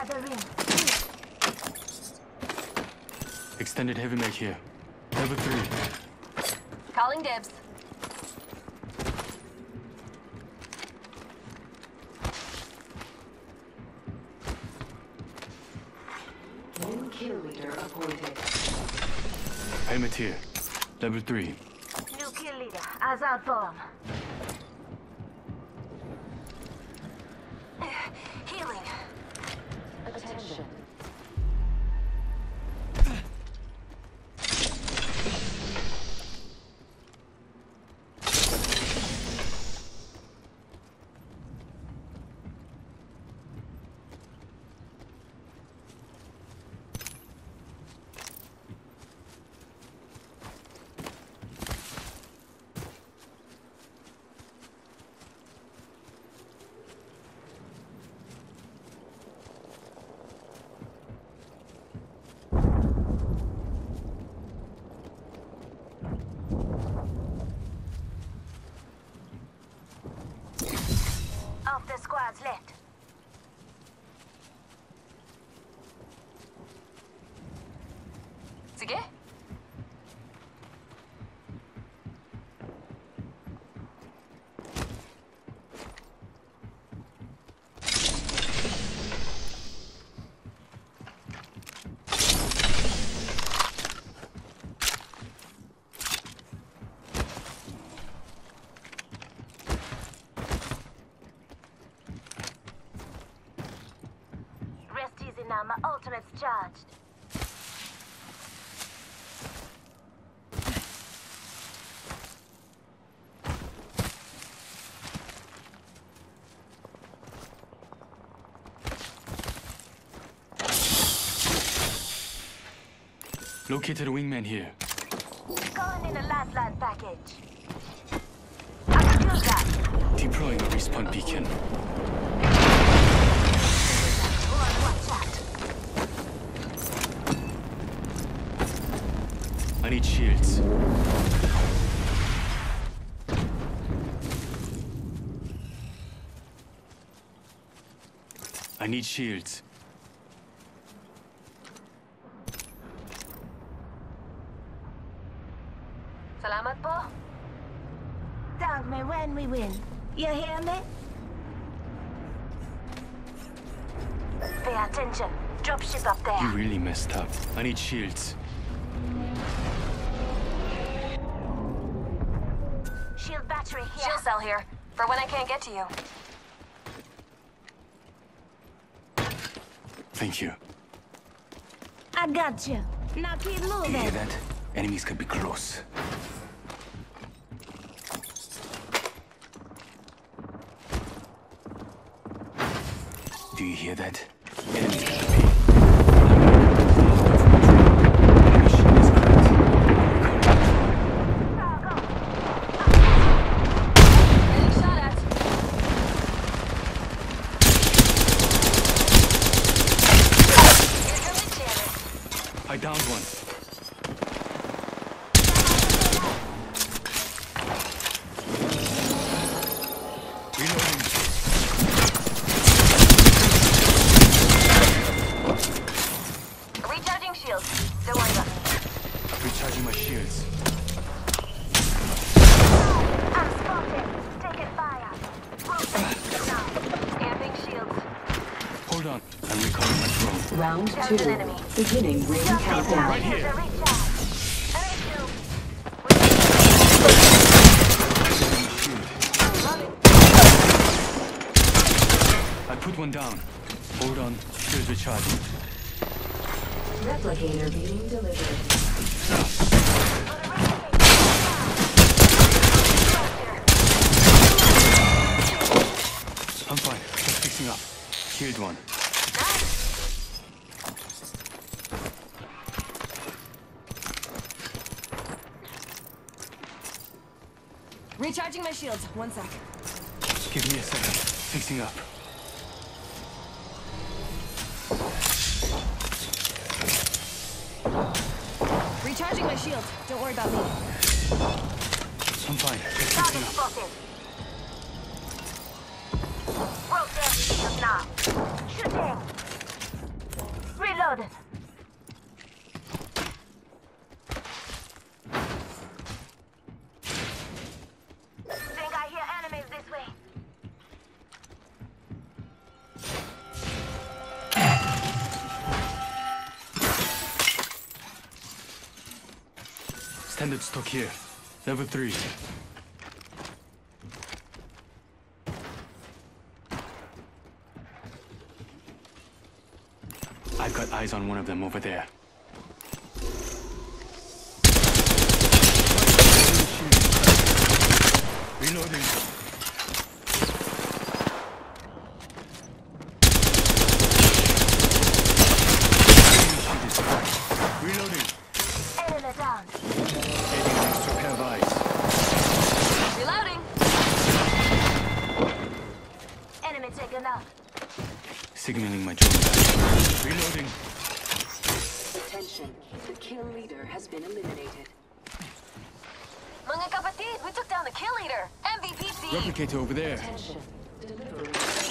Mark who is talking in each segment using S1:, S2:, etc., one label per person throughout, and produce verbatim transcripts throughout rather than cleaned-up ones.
S1: Other ring.
S2: Extended heavy mag here. Level three.
S1: Calling dibs.
S3: New kill leader appointed.
S2: Helmet here. Level three.
S1: New kill leader. Azad bomb. Healing.
S3: Attention.
S1: Of the squads left. Sige? Rest easy now, my ultimate's charged.
S2: Located a wingman here.
S1: Going in a lifeline package. I can do that.
S2: Deploying a respawn beacon.
S1: One, watch out.
S2: I need shields. I need shields.
S1: Salamat po. Thank me when we win. You hear me? Pay attention. Dropship up
S2: You
S1: there.
S2: really messed up. I need shields.
S1: Shield battery here.
S4: Shield cell here, for when I can't get to you.
S2: Thank you.
S1: I got you. Now keep
S2: Do you hear
S1: moving.
S2: that? Enemies could be close. Do you hear that? Enemies could be. Mission is correct.
S4: Getting shot at. Here comes the jammers.
S2: I downed one. Reloading.
S4: Recharging shields. Don't worry about me.
S2: Recharging my shields.
S1: I'm spotted. Taking fire. Rotate now.
S4: Scamping shields.
S2: Hold on. I'm recalling my drone.
S3: Round
S4: There's
S3: two.
S4: an enemy.
S3: Beginning ring countdown.
S2: Right here.
S1: Here's a recharge. Enemy shield.
S2: I put one down. Hold on. Shields recharging.
S3: Replicator being delivered.
S2: I'm fine. Just fixing up. Killed one.
S4: Recharging my shields. One sec.
S2: Give me a second. Fixing up.
S4: Recharging my shields. Don't worry about me.
S2: I'm fine. Just fixing
S1: Target
S2: up.
S1: spotted. Rotate shield now. Shooting. Reloaded. Think I hear enemies this way.
S2: Standard stock here. Level three. I've got eyes on one of them over there. Reloading. Reloading.
S1: Enemy down.
S2: Getting an extra pair of eyes.
S4: Reloading.
S1: Enemy taken out.
S2: Signaling my drone back. Reloading.
S3: Attention. The kill leader has been eliminated.
S4: Mga kapatid, we took down the kill leader. M V P C.
S2: Replicator over there.
S3: Attention. Delivery.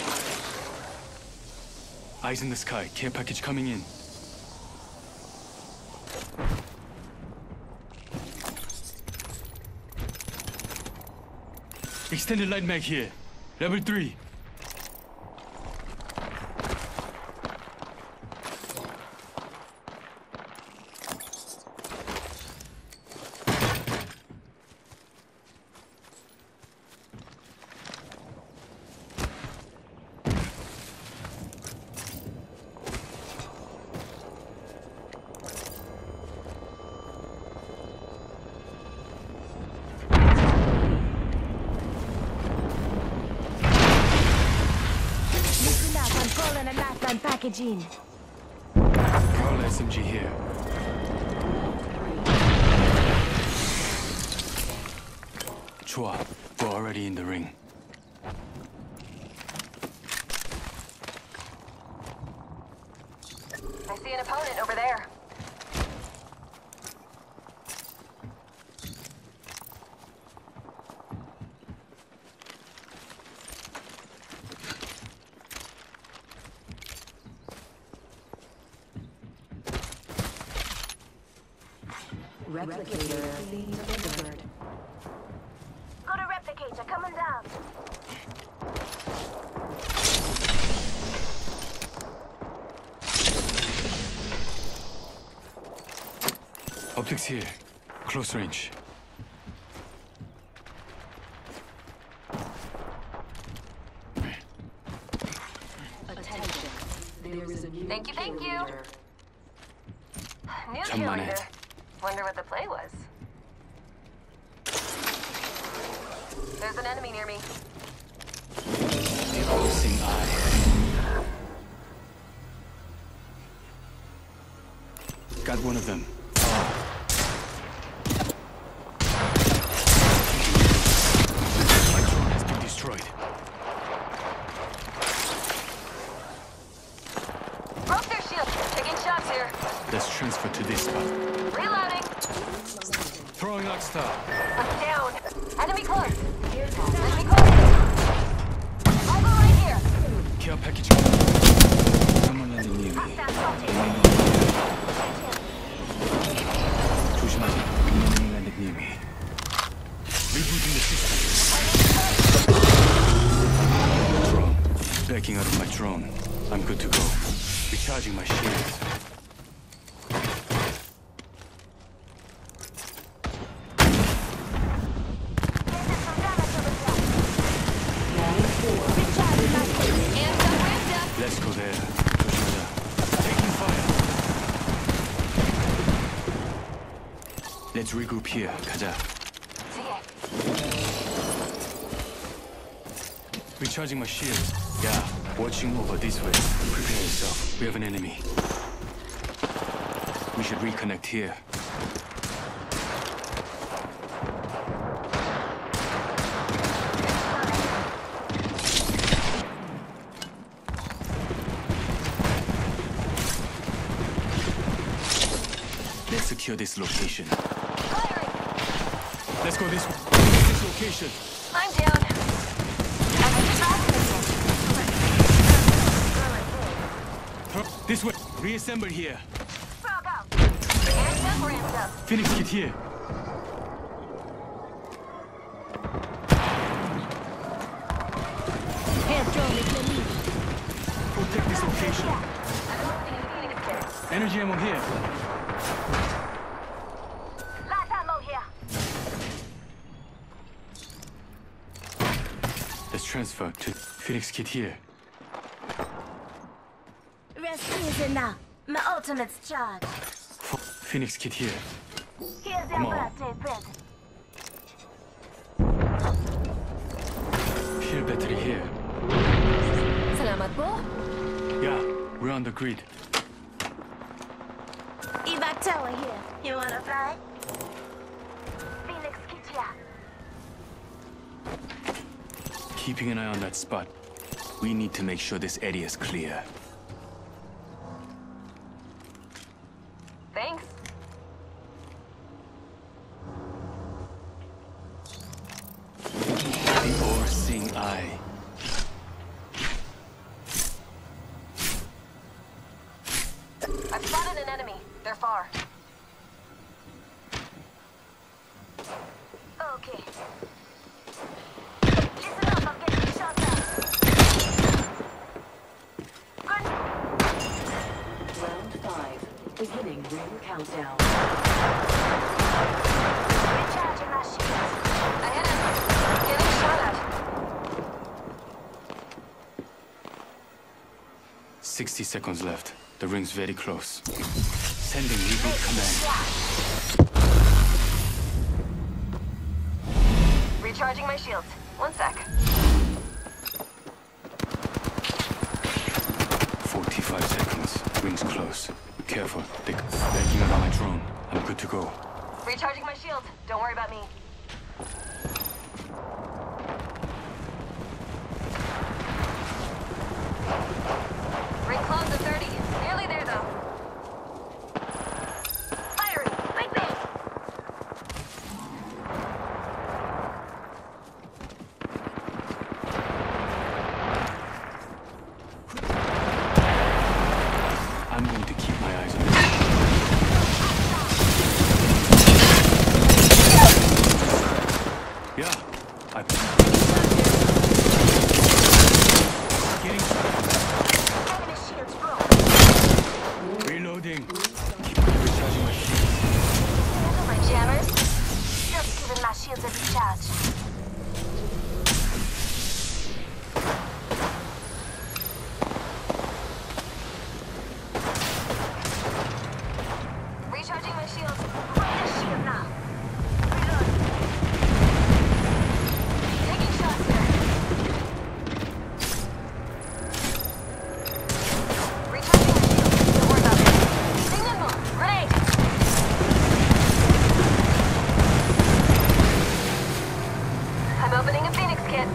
S2: Eyes in the sky. Care package coming in. Extended light mag here. Level three.
S1: Listen up, I'm calling a lifeline packaging.
S2: Carl S M G here. Chua, we're already in the ring.
S4: I see an opponent over there.
S3: Replicator being delivered.
S1: Got a replicator coming down.
S2: Optics here. Close range.
S3: Attention. There is a new
S4: Thank you,
S3: kill
S4: thank you.
S3: leader.
S4: New kill
S2: 천만에.
S4: leader. Wonder what the play was. There's an enemy near me.
S2: The all-seeing eye. Got one of them. My drone has been destroyed.
S4: Broke their shield. Taking shots here.
S2: Let's transfer to this spot.
S4: Reloading.
S2: Throwing Arc Star.
S4: I'm down. Enemy close. Enemy close. I'll go right here.
S2: Care package. Someone landed near me. 조심하자. Someone landed near me. Rebooting the system. Drone. Backing out of my drone. I'm good to go. Recharging my shields.
S4: And some Randa.
S2: Let's go there. 조심하자. Taking fire. Let's regroup here. 가자.
S4: See
S2: Recharging my shield. Yeah, watching over this way. Prepare yourself. We have an enemy. We should reconnect here. Let's secure this location.
S4: Firing.
S2: Let's go this way. This location.
S4: I'm down. I can try.
S2: This way. Reassemble here.
S1: Frog out.
S4: Amped up, ramped up.
S2: Phoenix Kit here. Protect this location.
S4: I'm opening a Phoenix kit.
S2: Energy ammo here.
S1: Light ammo here.
S2: Let's transfer to Phoenix Kit here.
S1: Rest easy now. My ultimate's charged.
S2: F Phoenix Kit here.
S1: Here's
S2: Come
S1: your
S2: on.
S1: birthday present.
S2: Shield battery here.
S4: Salamat po.
S2: Yeah, we're on the grid.
S1: Evac tower here. You wanna fly? Phoenix Kit here.
S2: Keeping an eye on that spot. We need to make sure this area is clear.
S4: Thanks.
S2: The overseeing eye.
S4: I've spotted an enemy. They're far.
S1: Okay. Listen up, I'm getting shot at. Good.
S3: Round five. Beginning ring countdown.
S1: Recharging my shields.
S4: I hit him. Getting shot at.
S2: Sixty seconds left. The ring's very close. Sending reboot command.
S4: Recharging my shields. One sec.
S2: Forty-five seconds. Ring's close. Be careful. They're backing up on my drone. I'm good to go.
S4: Recharging my shield. Don't worry about me. Ring close at thirty. Nearly there, though.
S1: Firing. Right there.
S2: I'm going to keep my eyes on this. Yeah, I... Getting shot.
S1: Enemy shields broke.
S2: Reloading. Keep recharging my shield.
S1: Handle my jammers. Just giving my shields a recharge.
S4: Recharging my shields.
S1: Break the shield now. Reload.
S4: Taking shots here. Recharging my shields. Don't worry about me. Stay nimble. Grenade. I'm opening a Phoenix kit.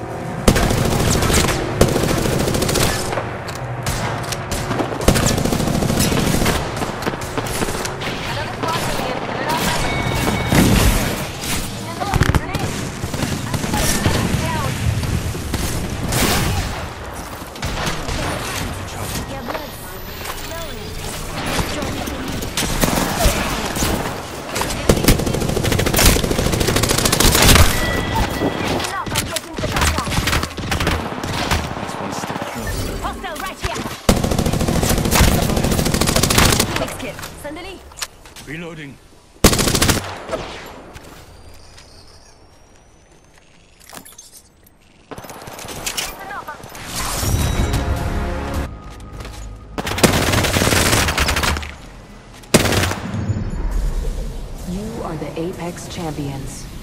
S4: Another squad coming in. They're not ready. Nimble. Grenade. Down.
S1: Your blood's flowing. Enough, I'm getting the shot out.
S2: That's one step closer.
S1: Hostile right here.
S4: Phoenix kit. Sandali.
S2: Reloading.
S1: Listen up, I'm
S3: You are the Apex champions.